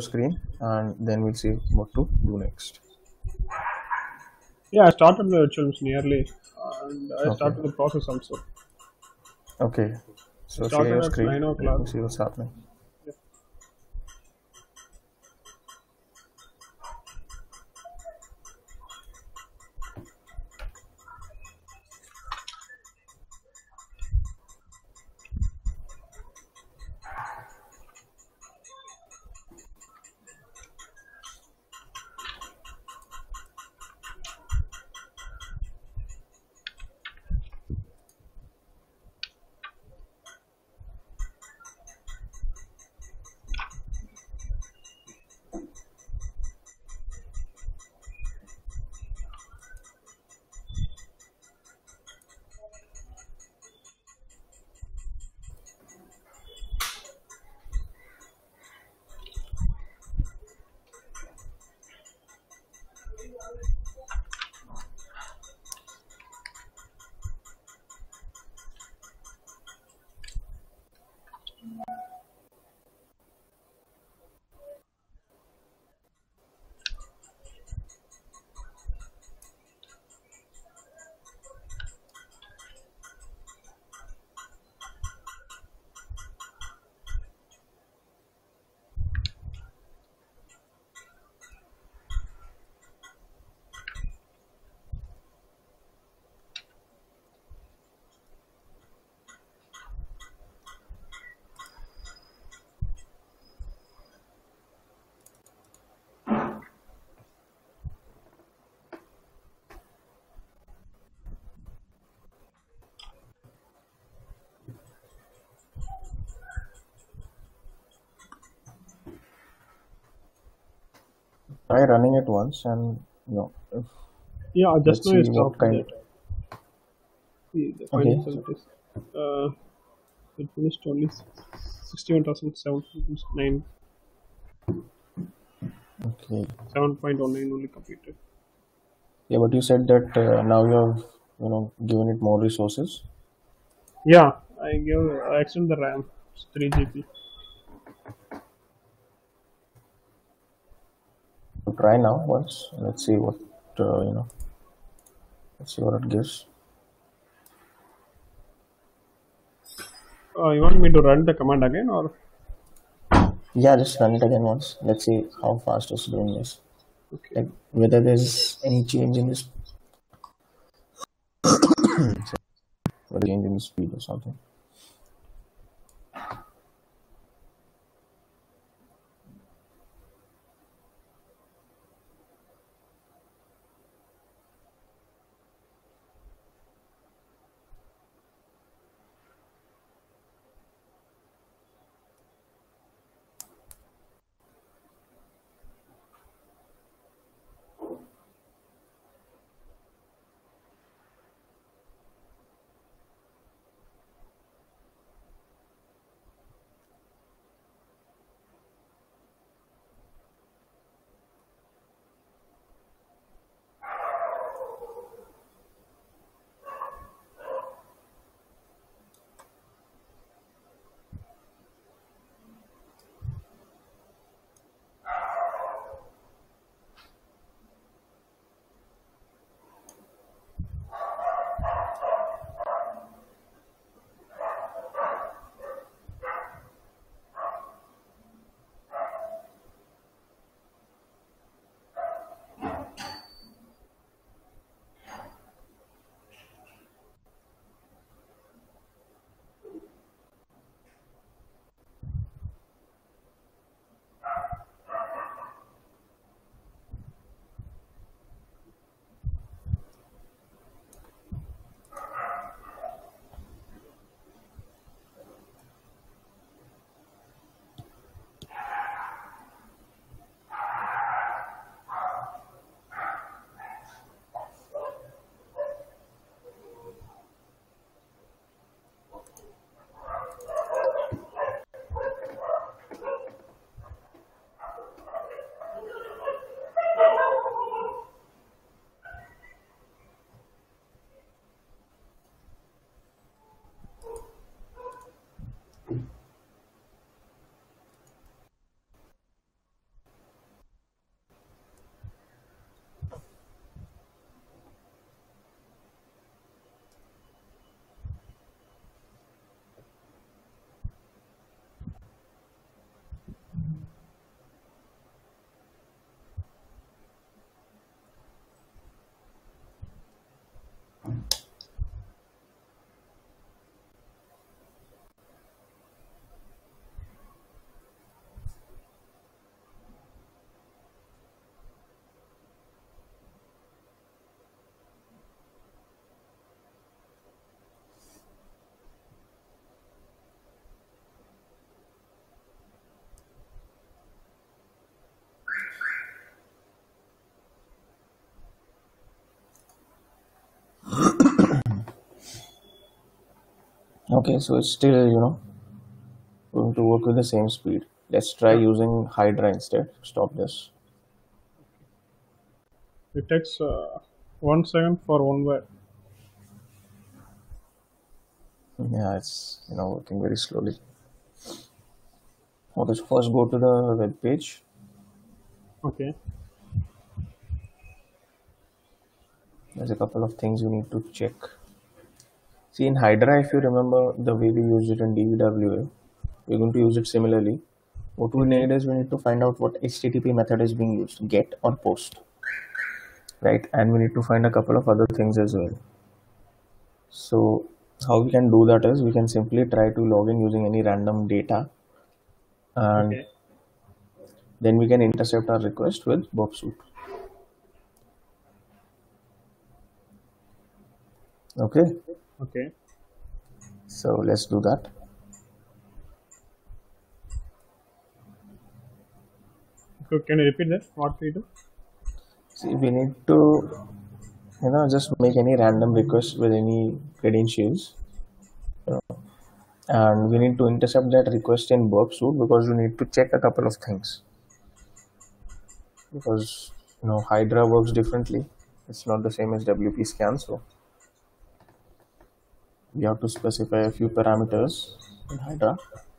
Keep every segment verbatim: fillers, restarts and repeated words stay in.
screen, and then we'll see what to do next. Yeah, I started the virtual machine early, and I Okay. started the process also. Okay. I So share started your at screen. nine Let o'clock. me see what's happening. Yeah. Try running it once, and you know, if, Yeah, just let's now I see what stopped kind. that. See, the final Okay. result is uh, it finished only sixty-one thousand seven hundred nine, Okay. seven point one nine only completed. Yeah, but you said that uh, now you have you know given it more resources. Yeah, I give I extend the RAM. It's three G B. So try now once. Let's see what uh, you know. Let's see what it gives. Uh, you want me to run the command again or? Yeah, just run it again once. Let's see how fast it's doing this. Okay. Like whether there's any change in this, whether change in the speed or something. Okay, so it's still, you know, going to work with the same speed. Let's try Yeah. using Hydra instead. Stop this. It takes uh, one second for one word. Yeah, it's, you know, working very slowly. Okay, so first go to the web page. Okay. There's a couple of things you need to check. See, in Hydra, if you remember the way we used it in D B W A, we're going to use it similarly. What we Okay. need is we need to find out what H T T P method is being used, get or post, right? And we need to find a couple of other things as well. So how we can do that is we can simply try to log in using any random data, and Okay. then we can intercept our request with Burp Suite. Okay, Okay. so let's do that. So can you repeat that? What we do? See, we need to, you know, just make any random request with any credentials, you know, and we need to intercept that request in Burp Suite because we need to check a couple of things. Because, you know, Hydra works differently. It's not the same as W P scan, so we have to specify a few parameters in Hydra.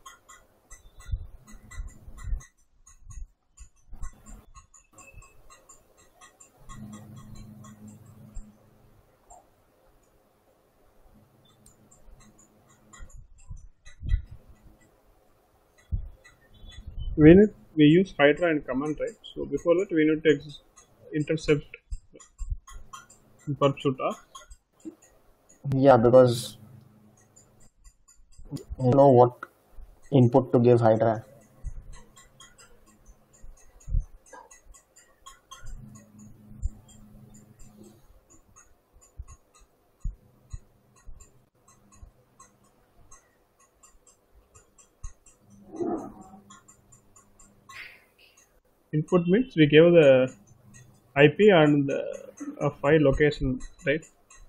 We need we use Hydra and command, right? So before that, we need to ex- intercept Burp Suite. Ah? Yeah, because you know what input to give Hydra. Input means we give the I P and the uh, file location, right?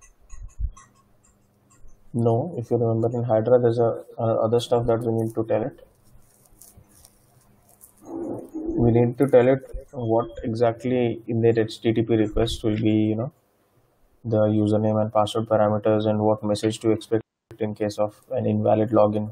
No, if you remember in Hydra, there's a, uh, other stuff that we need to tell it. We need to tell it what exactly in that H T T P request will be, you know, the username and password parameters and what message to expect in case of an invalid login.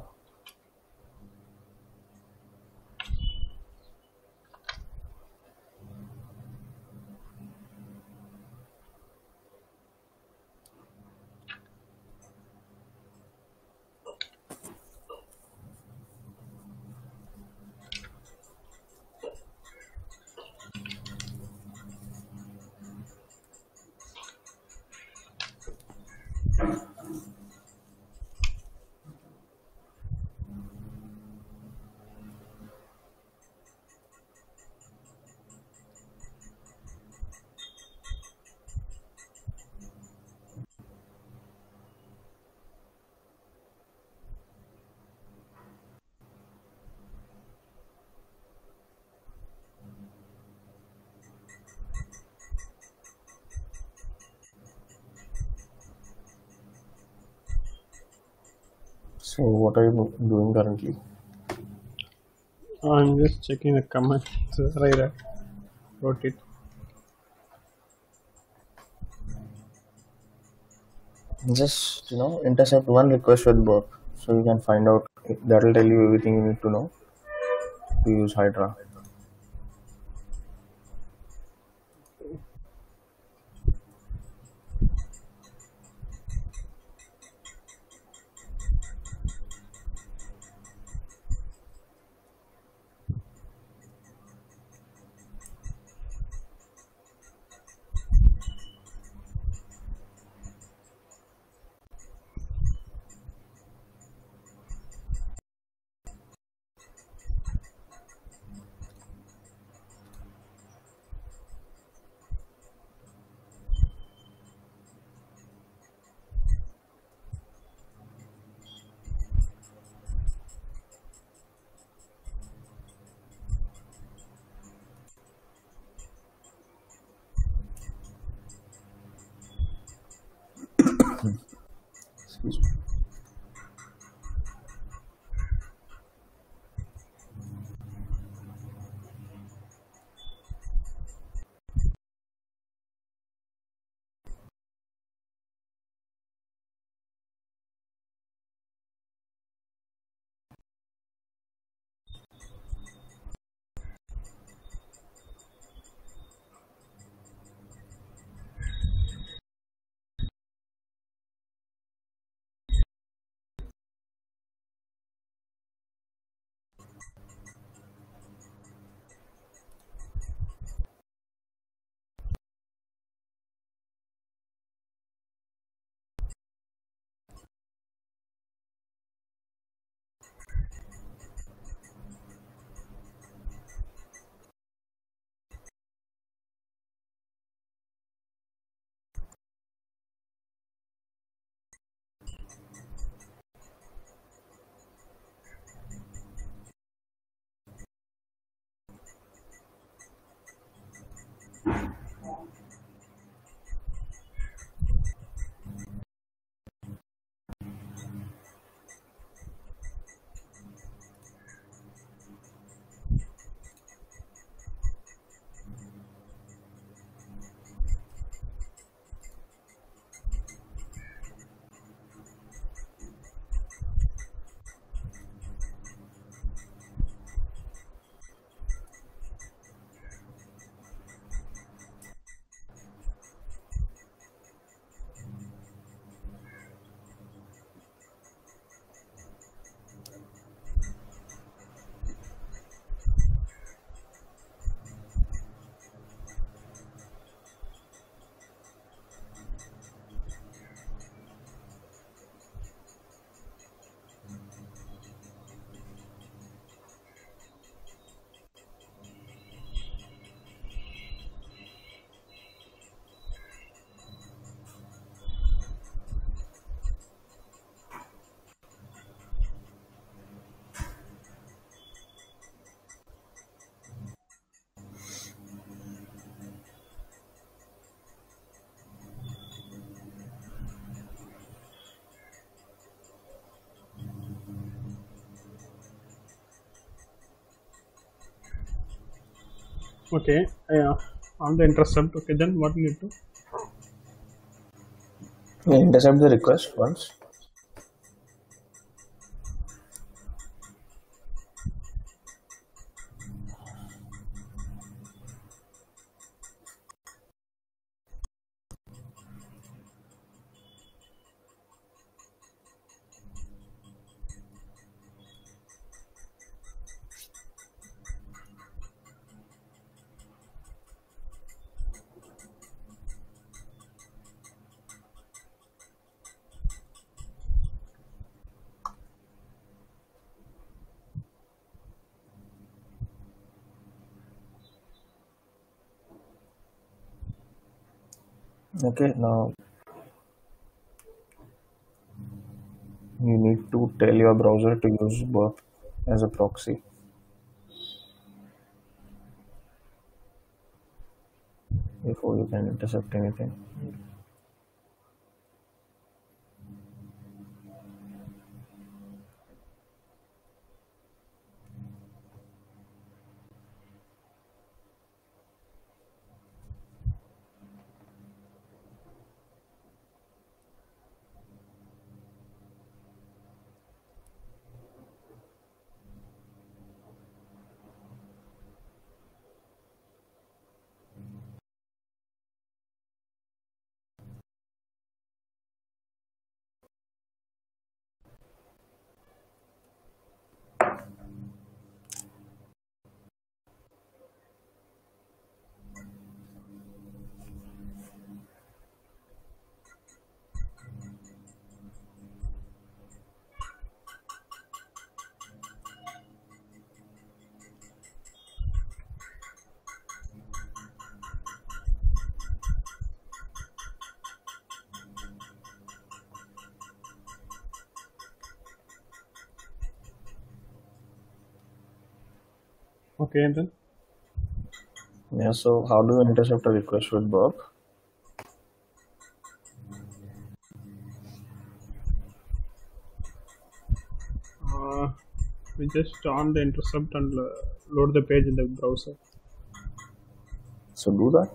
So what are you doing currently? I'm just checking the command. Right, I wrote it. Just, you know, intercept one request with Burp, so you can find out. That will tell you everything you need to know to use Hydra. Excuse me. Okay, uh, on the intercept. Okay, then what we need to? We intercept the request once. Okay, now you need to tell your browser to use burp as a proxy before you can intercept anything. Okay, and then Yeah, so how do you intercept a request with burp? uh, we just on the intercept and uh, load the page in the browser. So do that.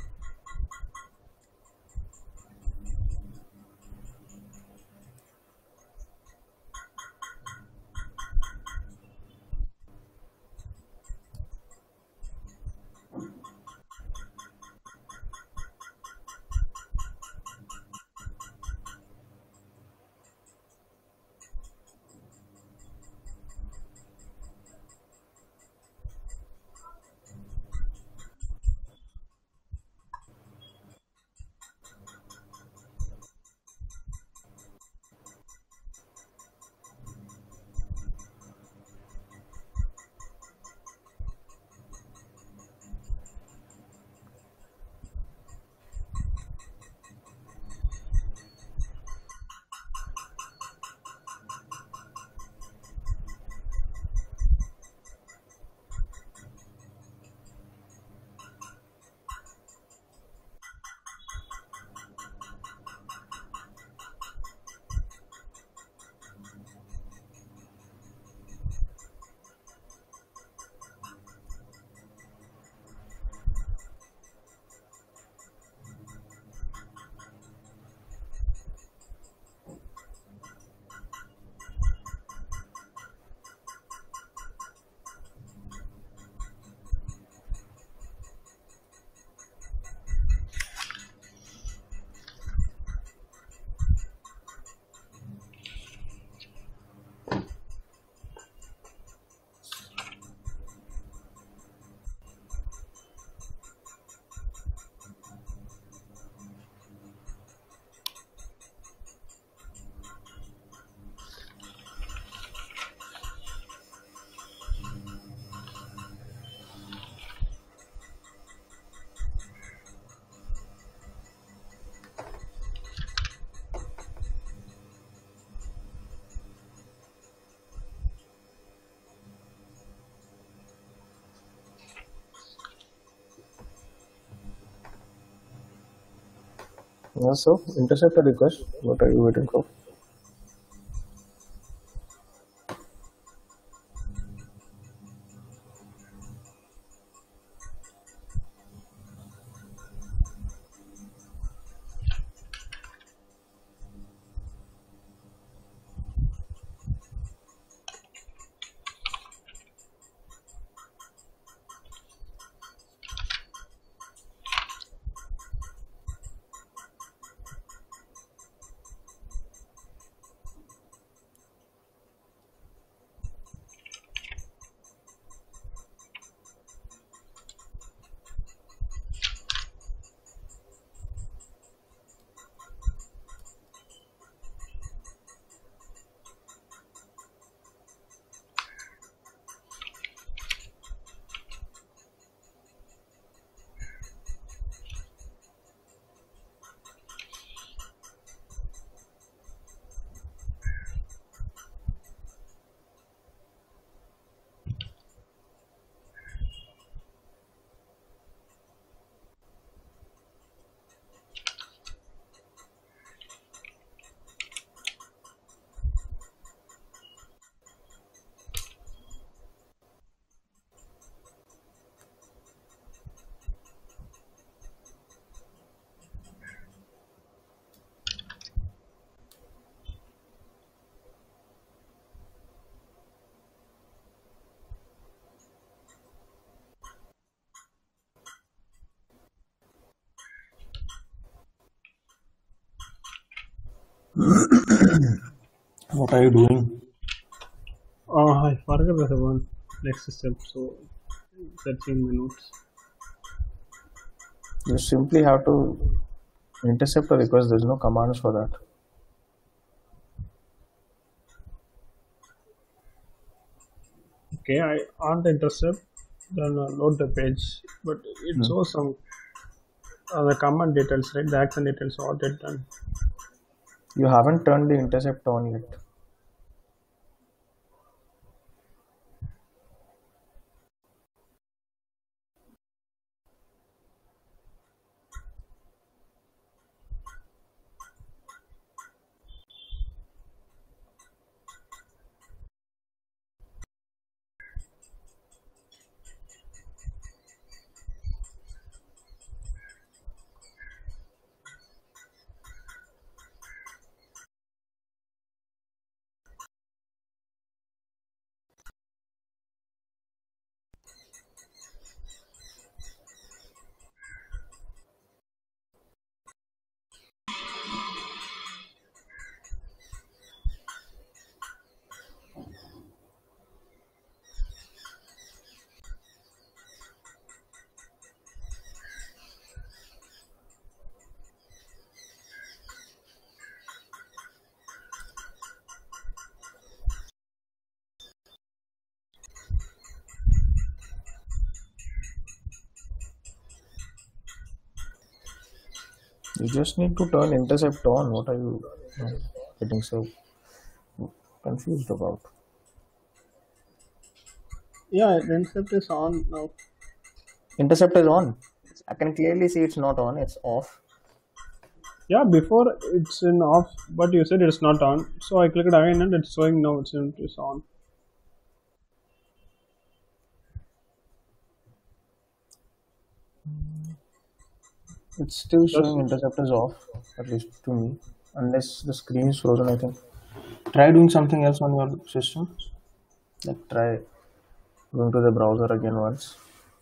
Yeah, so intercept a request. What are you waiting for? What are you doing? Oh, I forgot the one next step, so searching my notes. You simply have to intercept a request. There's no commands for that. Okay, I on the intercept, then uh, load the page, but it Hmm. shows some uh, the command details, right? The action details, all that done. You haven't turned the intercept on yet. You just need to turn intercept on. What are you uh, getting so confused about? Yeah, the intercept is on now. Intercept is on. I can clearly see it's not on. It's off. Yeah, before it's in off, but you said it's not on. So I clicked again and it's showing now it's, in, it's on. It's still That's showing intercept is off, at least to me. Unless the screen is frozen, I think. Try doing something else on your system. Like try going to the browser again once.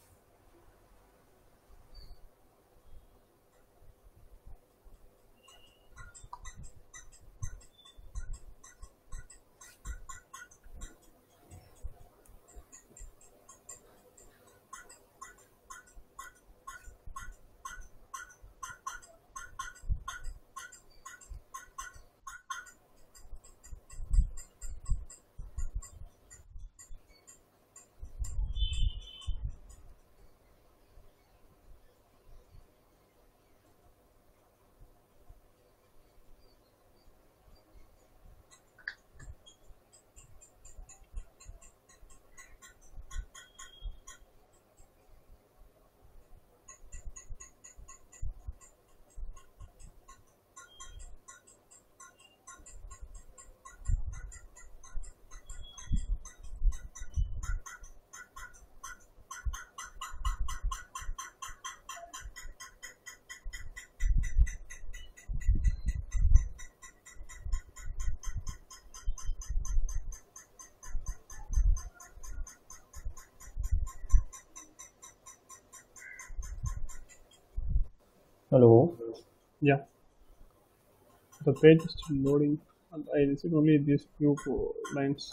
Hello. yeah. The page is still loading, and I received only these few uh, lines.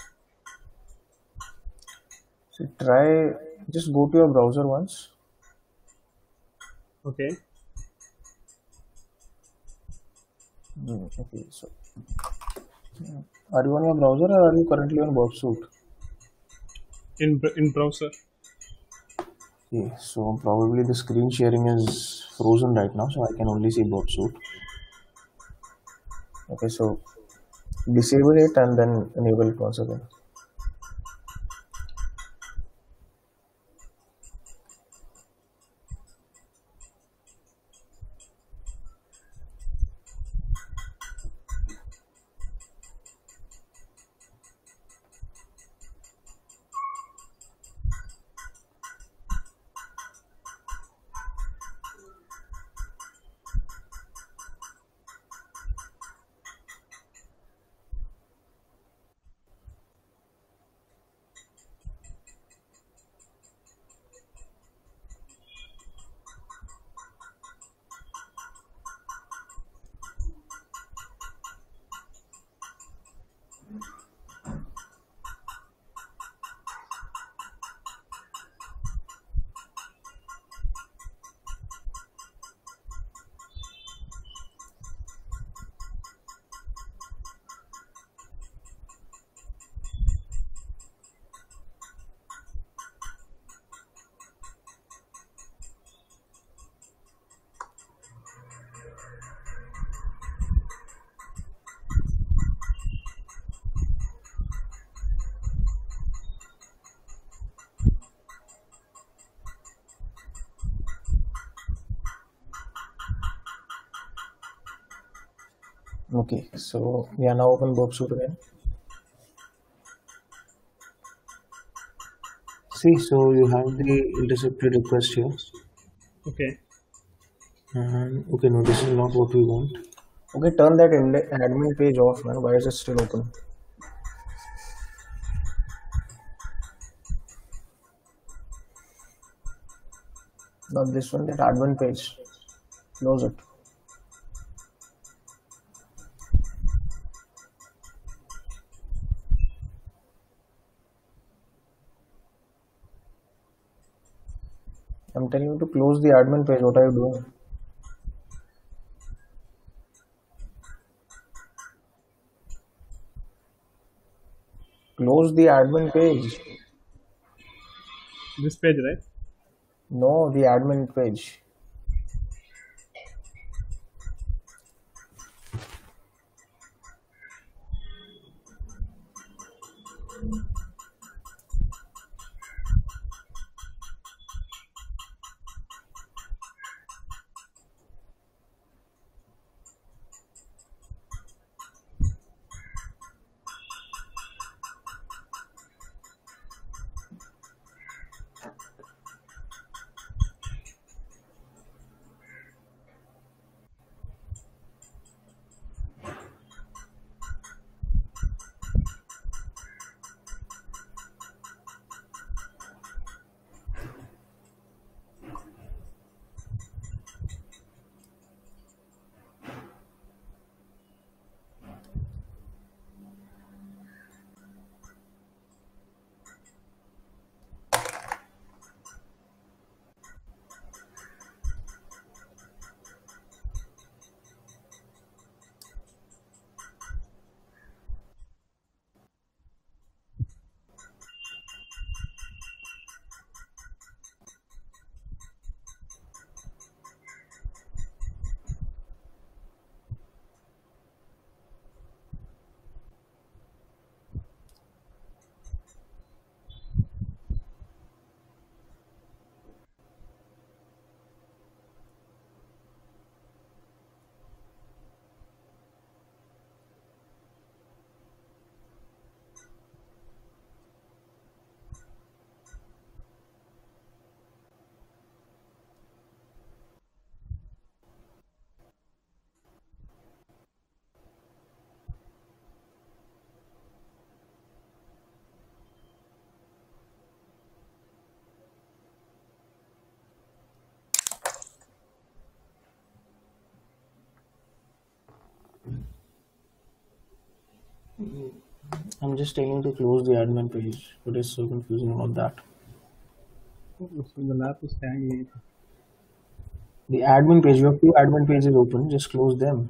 So try just go to your browser once. Okay. Hmm, okay, so are you on your browser or are you currently on WebSuite? In br- in browser. Okay, so probably the screen sharing is frozen right now, so I can only see WebSuite. Okay, so disable it and then enable it once again. Okay, so we are now open Burp Suite again. See, so you have the intercepted request here. Okay. And okay, no, this is not what we want. Okay, turn that inde- admin page off, man. Why is it still open? Not this one, that admin page. Close it. I'm telling you to close the admin page. What are you doing? Close the admin page. This page, right? No, the admin page. I'm just telling you to close the admin page. What is so confusing about that? So the lap is hanging. The admin page, you have two admin pages open, just close them.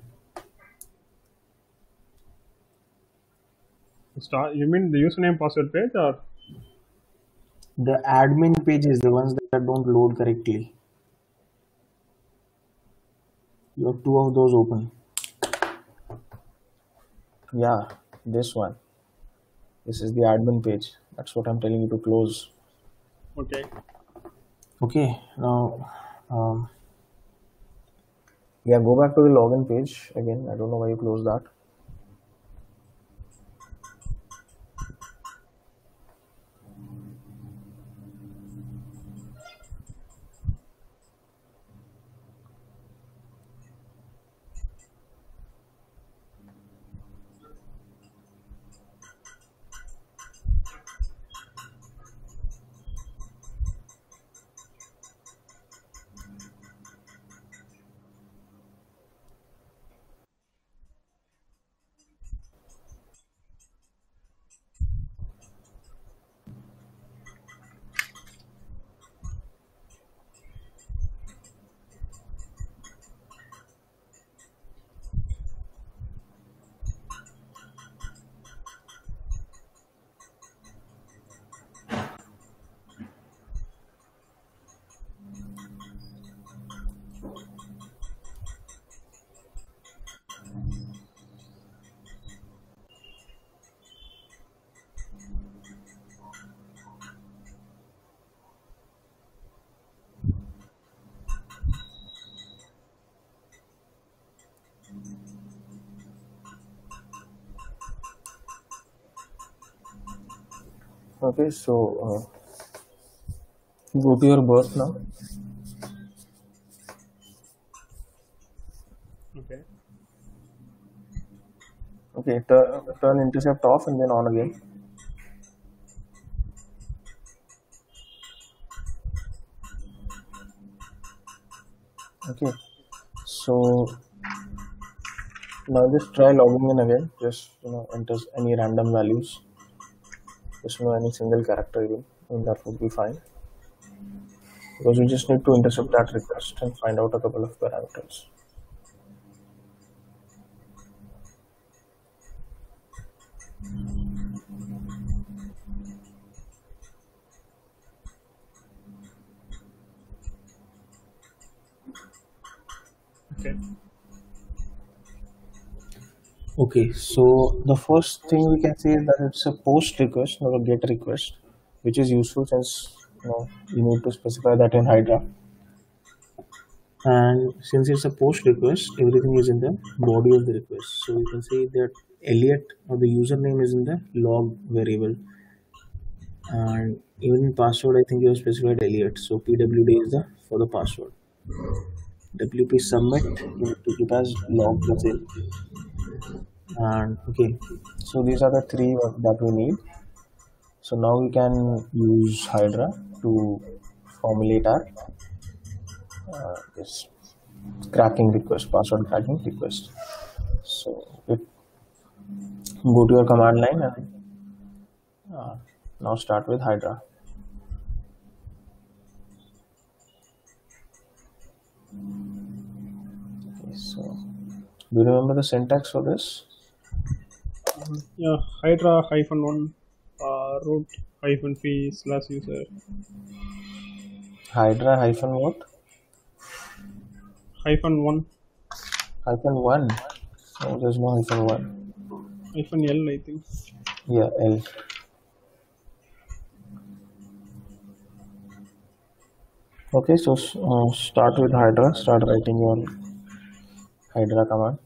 Start. You mean the username password page or? The admin pages, the ones that don't load correctly. You have two of those open. Yeah, this one. This is the admin page. That's what I'm telling you to close. Okay. Okay, now, um, yeah, go back to the login page again. I don't know why you closed that. Okay, so uh, go to your birth now. Okay. Okay, turn, turn intercept off and then on again. Okay, so now just try logging in again. Just you know enter any random values. Just know any single character even, and that would be fine. Because you just need to intercept that request and find out a couple of parameters. Okay. Okay, so the first thing we can say is that it's a post request, not a get request, which is useful since you know you need to specify that in Hydra. And since it's a post request, everything is in the body of the request. So you can say that Elliot or the username is in the log variable, and even in password, I think you have specified Elliot. So P W D is the for the password. W P submit you need to keep as log plus L. And okay, so these are the three that we need. So now we can use Hydra to formulate our uh, this cracking request, password cracking request. So it, go to your command line and uh, now start with Hydra. Okay, so do you remember the syntax for this? Uh, yeah, Hydra hyphen one uh, root hyphen p slash user. Hydra hyphen what? Hyphen one. Hyphen one. No, there's no hyphen one. Hyphen L, I think. Yeah, L. Okay, so uh, start with Hydra. Start writing your Hydra command.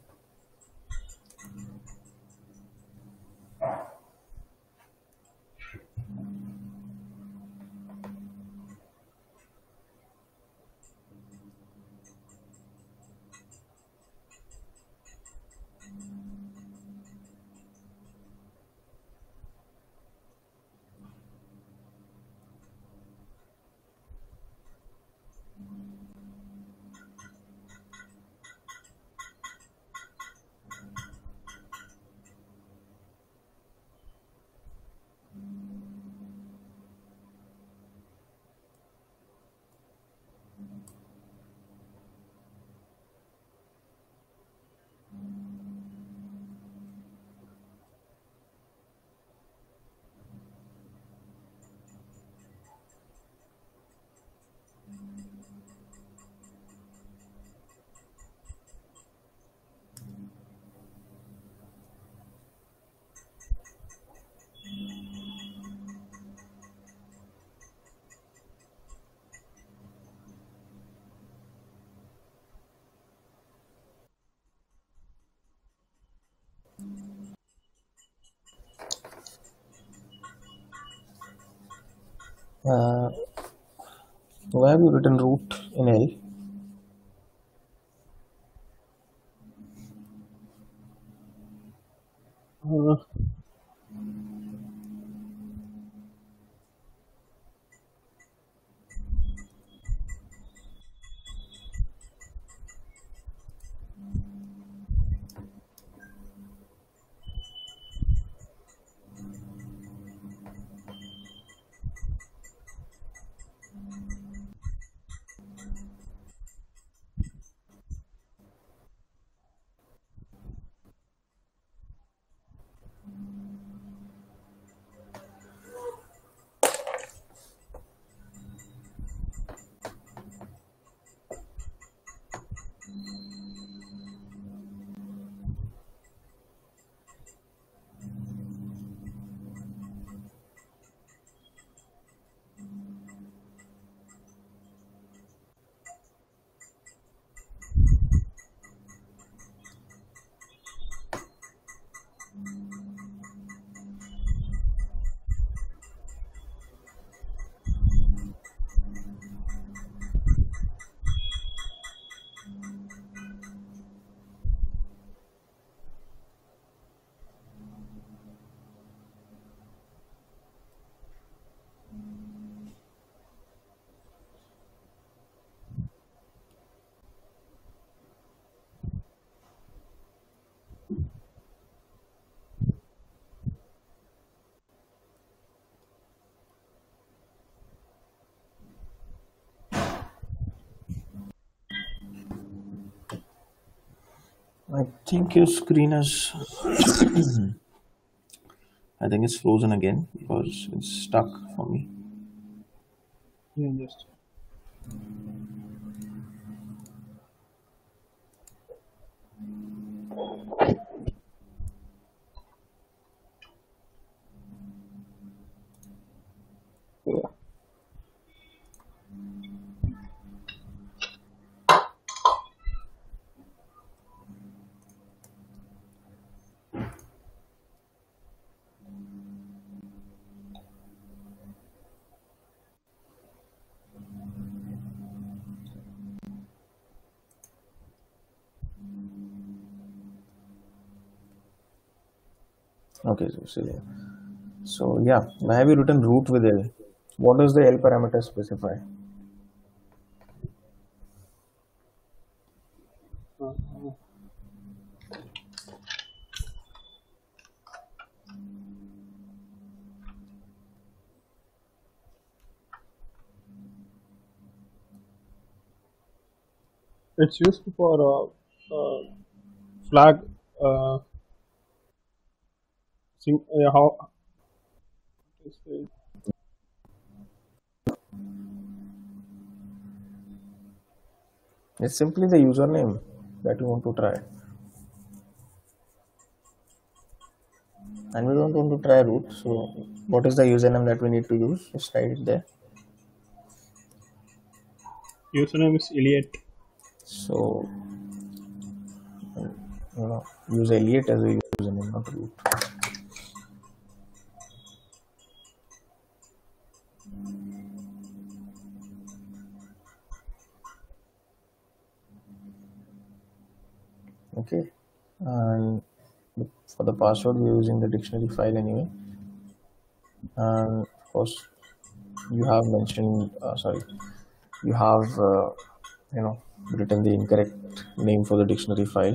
Uh, why have you written root in L? Uh, I think your screen is. I think it's frozen again because it's stuck for me. Yeah, just yeah. Okay, so see there. So yeah, why have you written root with L? What does the L parameter specify? Uh, uh, it's used for uh, uh, flag. Uh, sim, uh, how? It's simply the username that you want to try. And we don't want to try root. So what is the username that we need to use? Just write it there. Username is Elliot. So you know, use Elliot as a username, not root. Okay. And for the password, we're using the dictionary file anyway. And of course, you have mentioned, uh, sorry, you have, uh, you know, written the incorrect name for the dictionary file.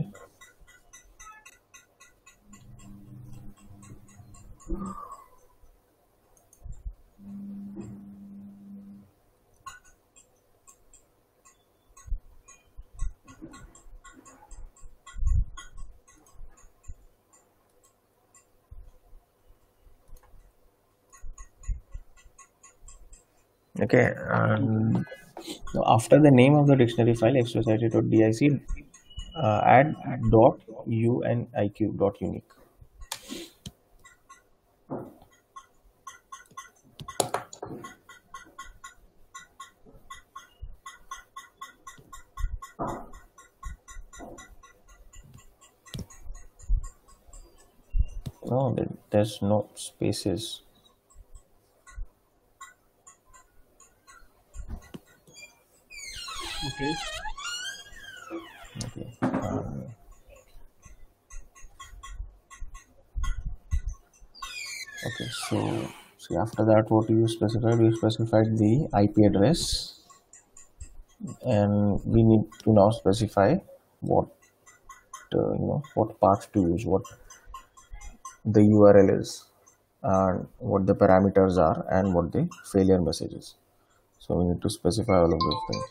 Okay. And now after the name of the dictionary file, xsociety.dic, uh, add dot uniq dot unique. No, there- there's no spaces. Okay. Okay. Um, okay. So, see, after that, what you specified, you specified the I P address, and we need to now specify what uh, you know what path to use, what the U R L is, and what the parameters are, and what the failure message is. So we need to specify all of those things.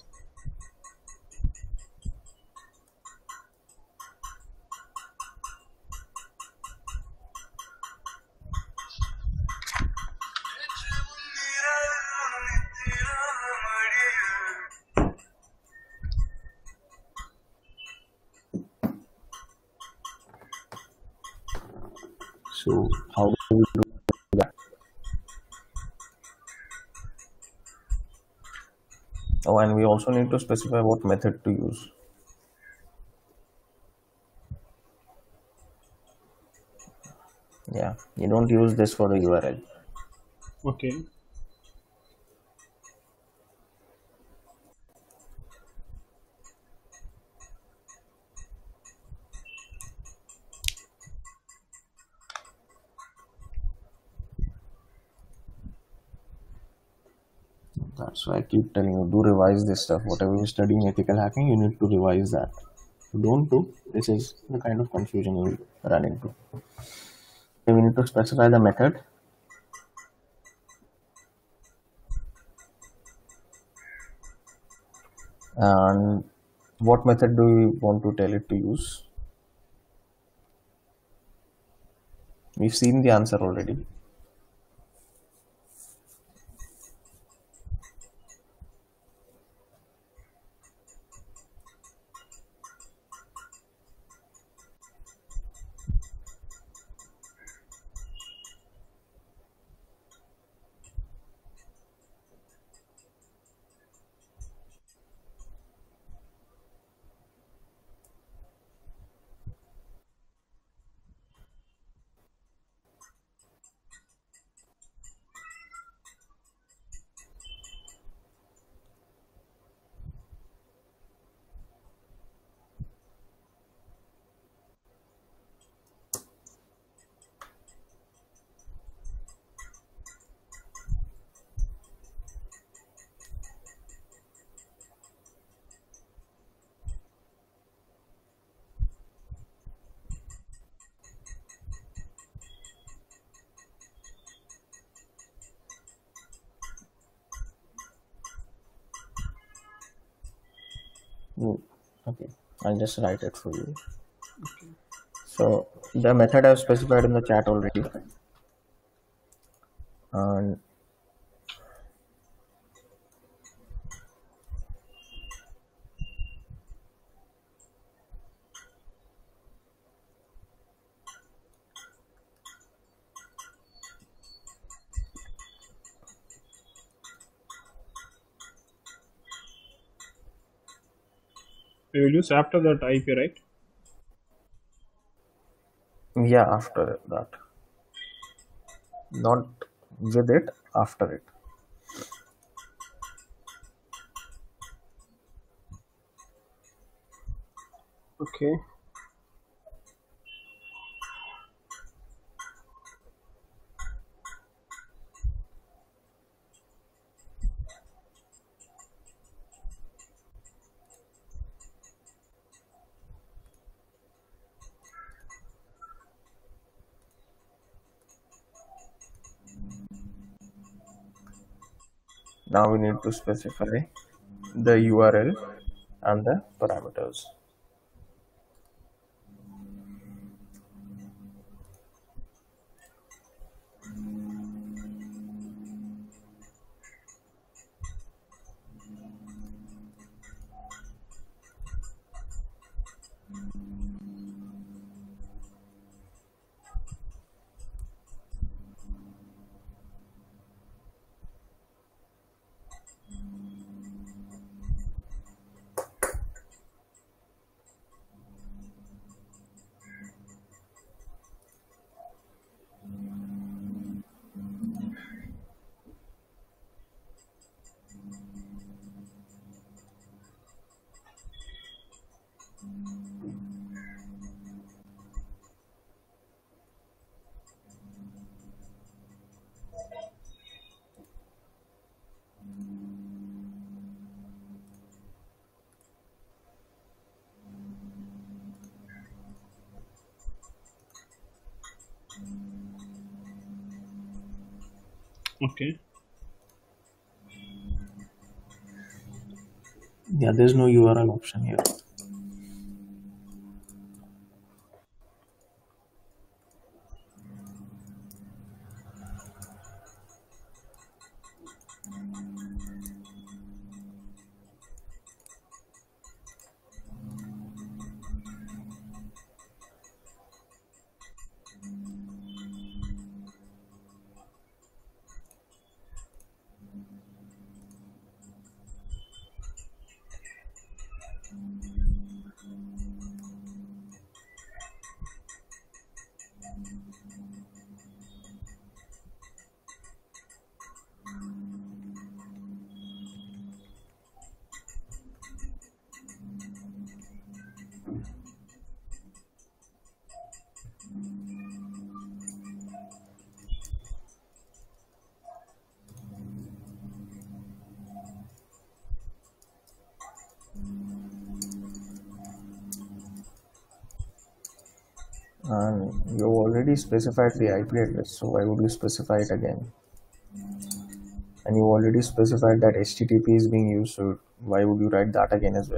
So how do we do that? Oh, and we also need to specify what method to use. Yeah, you don't use this for the U R L. Okay. That's why I keep telling you, do revise this stuff. Whatever you study in ethical hacking, you need to revise that. If you don't do, this is the kind of confusion you will run into. Okay, we need to specify the method. And what method do we want to tell it to use? We've seen the answer already. Hmm, okay, I'll just write it for you. So the method I've specified in the chat already, and We will use after that I P, right? yeah, after that, not with it, after it. Okay. Now we need to specify the U R L and the parameters. Okay. Yeah, there's no U R L option here. And you already specified the I P address, so why would you specify it again? And you already specified that H T T P is being used, so why would you write that again as well?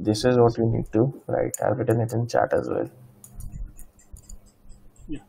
this is what you need to write. I've written it in chat as well. Yeah.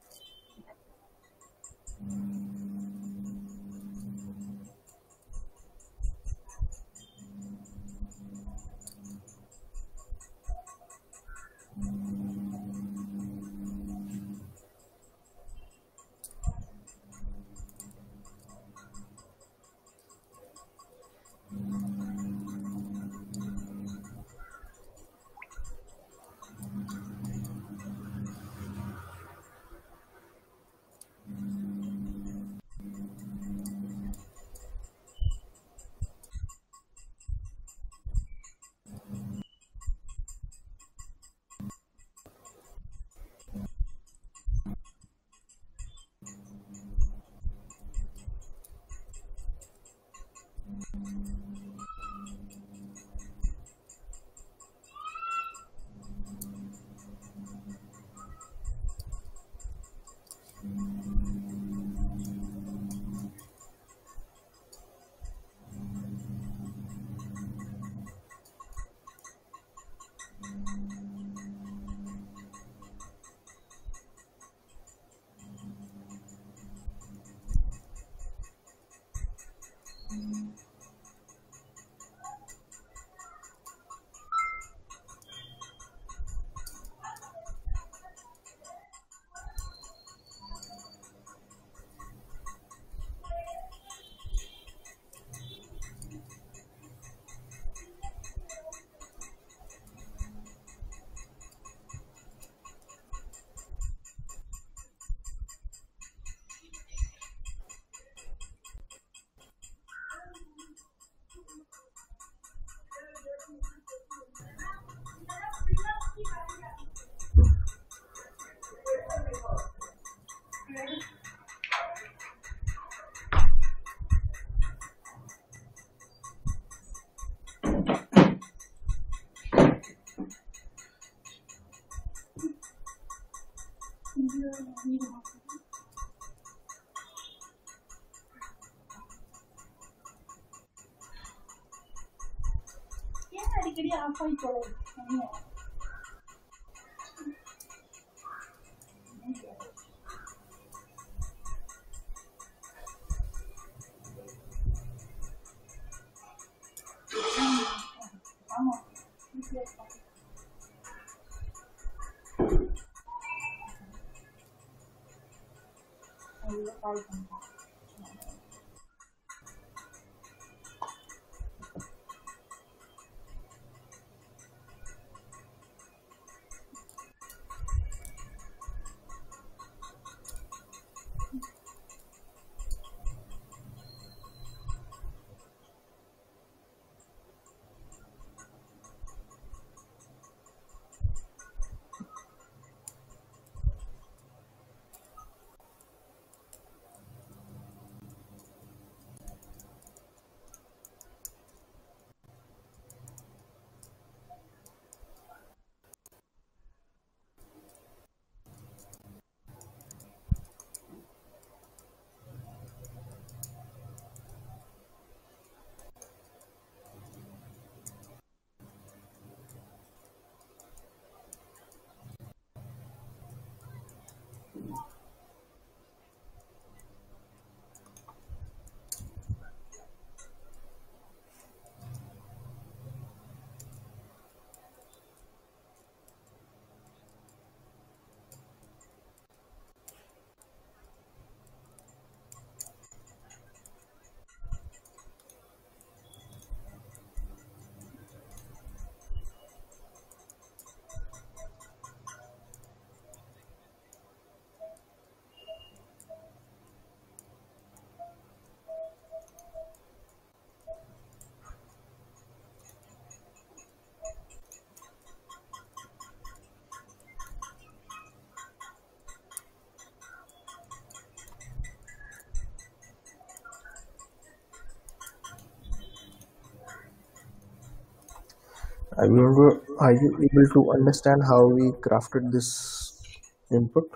Are you able, are you able to understand how we crafted this input?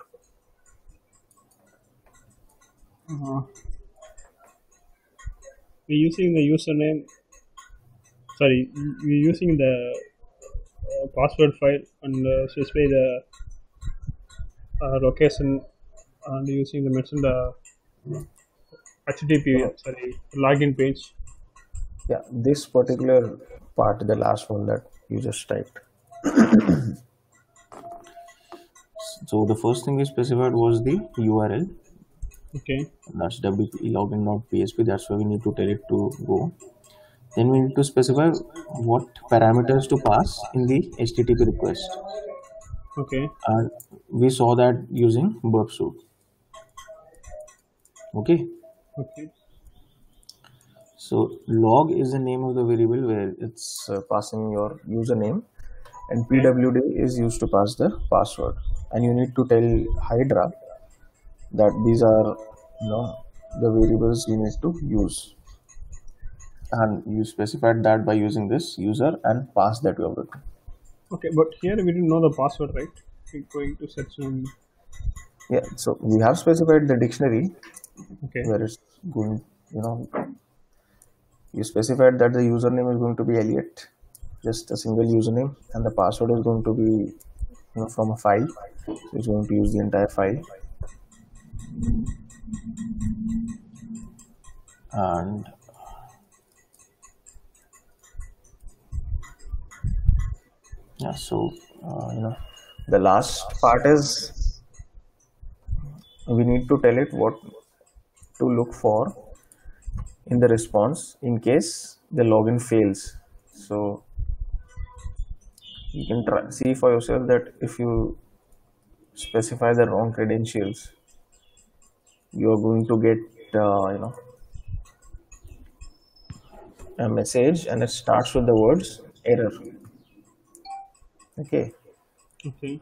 Uh, we're using the username. Sorry, we're using the uh, password file and uh, specify the uh, location and using the mentioned uh, H T T P No, sorry login page. yeah, this particular part, the last one that you just typed. So the first thing we specified was the U R L. Okay. That's W P login.php. That's why we need to tell it to go. Then we need to specify what parameters to pass in the H T T P request. Okay. And we saw that using burp suite. Okay. Okay. So log is the name of the variable where it's uh, passing your username, and Okay. pwd is used to pass the password. And you need to tell Hydra that these are, you know, the variables you need to use, and you specified that by using this user and pass that you have written. Okay. But here we didn't know the password, right? We're going to search on. Yeah, so we have specified the dictionary Okay. where it's going, you know, you specified that the username is going to be Elliot, just a single username, and the password is going to be, you know, from a file. So it's going to use the entire file. And yeah, so uh, you know, the last part is we need to tell it what to look for in the response in case the login fails. So you can try see for yourself that if you specify the wrong credentials, you are going to get uh, you know, a message, and it starts with the words error. Okay, Okay.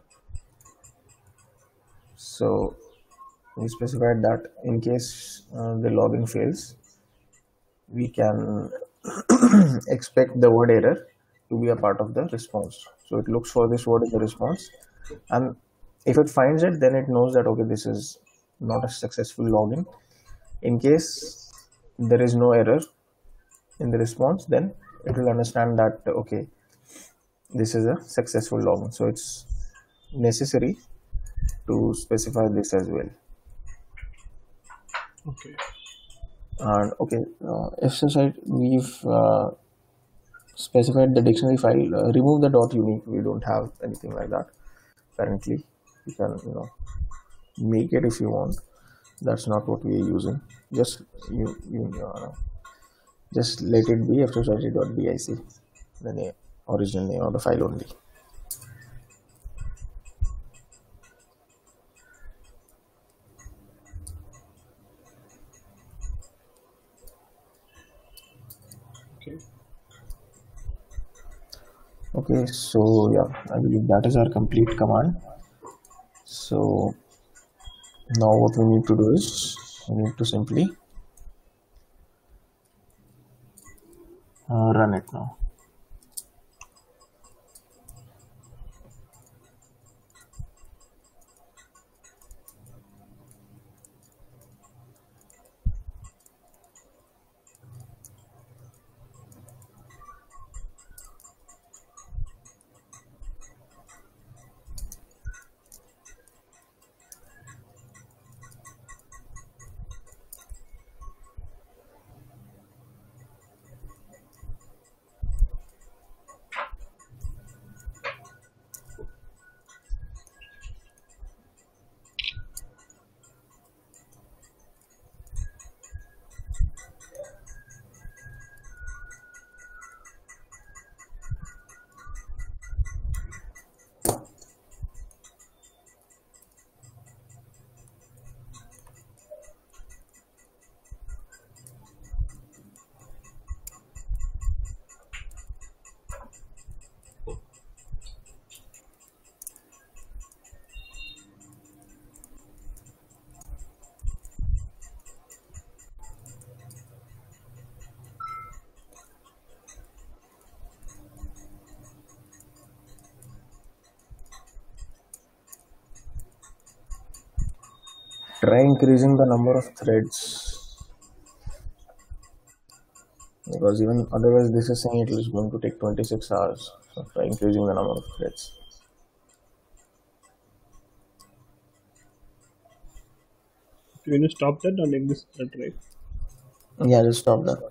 so we specified that in case uh, the login fails, we can expect the word error to be a part of the response. So it looks for this word in the response, and if it finds it, then it knows that okay, this is not a successful login. In case there is no error in the response, then it will understand that okay, this is a successful login. So it's necessary to specify this as well. Okay. And okay, uh, if such we've uh, specified the dictionary file, uh, remove the dot unique. We don't have anything like that currently. You can, you know, make it if you want. That's not what we are using. Just you you uh, just let it be f society dot bic, the name, original name of the file only. Okay. Okay, so yeah, I believe that is our complete command. So now what we need to do is we need to simply uh, run it now. Try increasing the number of threads. because even otherwise this is saying it is going to take twenty-six hours, so by increasing the number of threads. Can you stop that and exit that, right? Yeah, just stop that.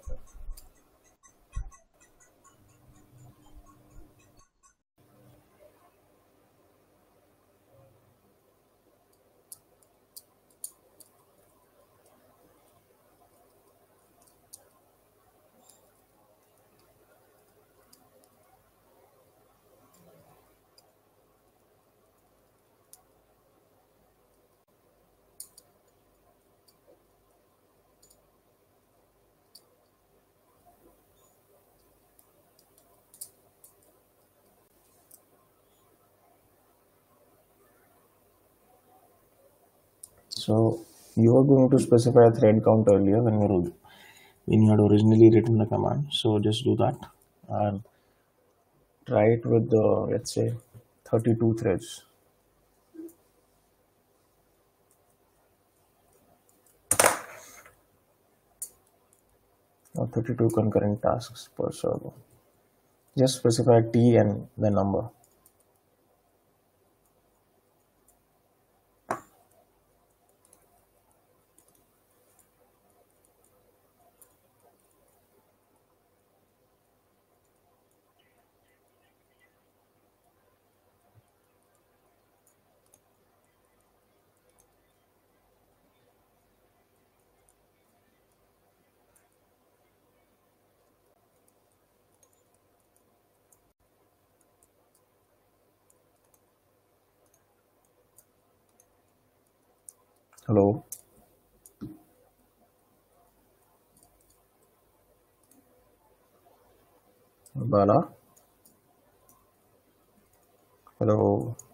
So you are going to specify a thread count earlier when you when you had originally written the command. So just do that and try it with the, let's say, thirty-two threads. Or thirty-two concurrent tasks per server. Just specify T and the number. Hello? Bala? Hello?